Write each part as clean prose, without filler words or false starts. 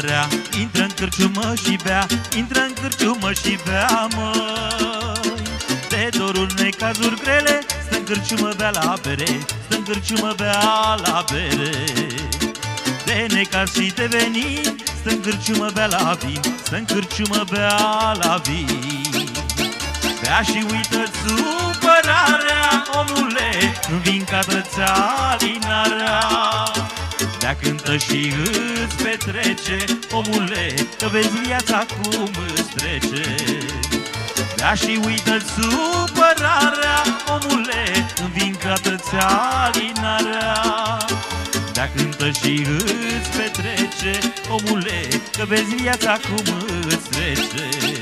rea, intră în cârciumă și bea, intră în cârciumă și bea, măi. De dorul necazuri grele, stă în cârciumă, bea la bere, stă în cârciumă, bea la bere. De necaz și de venin, stă în cârciumă, bea la vin, stă în cârciumă, bea la vin. Bea și uită-ți supărarea, omule, învincată-ți alinarea. Bea, cântă și îți petrece, omule, că vezi viața cum îți trece. Bea și uită-ți supărarea, omule, învincată-ți alinarea. Bea, cântă și îți petrece, omule, că vezi viața cum îți trece.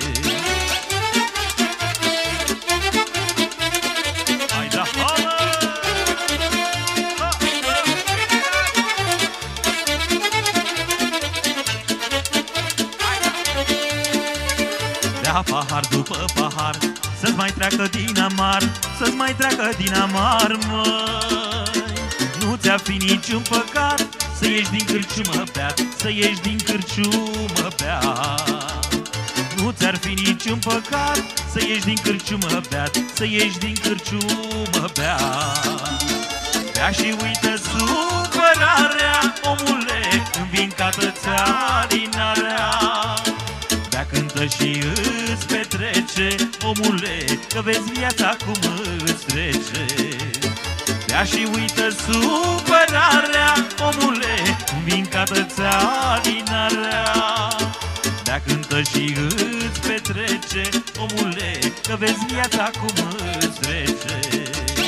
Bea pahar după pahar, să-ți mai treacă din amar, să-ți mai treacă din amar, măi. Nu ți-ar fi niciun păcat să ieși din cârciumă beat, să ieși din cârciumă beat. Nu ți-ar fi niciun păcat să ieși din cârciumă beat, să ieși din cârciumă beat. Bea și uită supărarea, omule, învincată-ți alinarea. Bea, cântă și îți petrece, omule, că vezi viața cum îți trece. Bea și uită supărarea, omule, învincată-ți alinarea. Bea, cântă și îți petrece, omule, că vezi viața cum îți trece.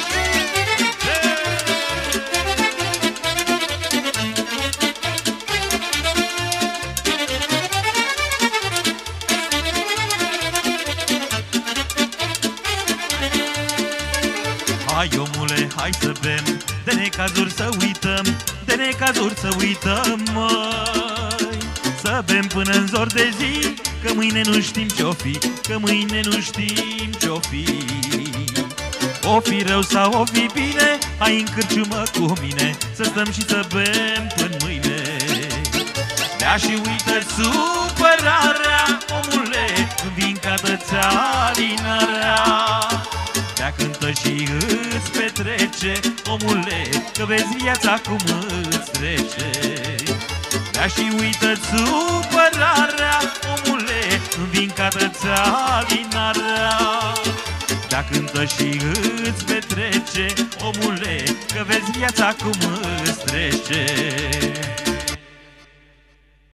Hai, omule, hai să bem, de necazuri să uităm, de necazuri să uităm, măi. Să bem până în zor de zi, că mâine nu știm ce-o fi, că mâine nu știm ce-o fi. O fi rău sau o fi bine, hai în cârciumă cu mine, să stăm și să bem până mâine. Bea și uită supărarea, omule, învincată-ți alinarea. Bea, cântă și îți petrece, omule, că vezi viața cum îți trece. Bea și uită-ți supărarea, omule, învincată-ți alinarea. Bea, cântă și îți petrece, omule, că vezi viața cum îți trece.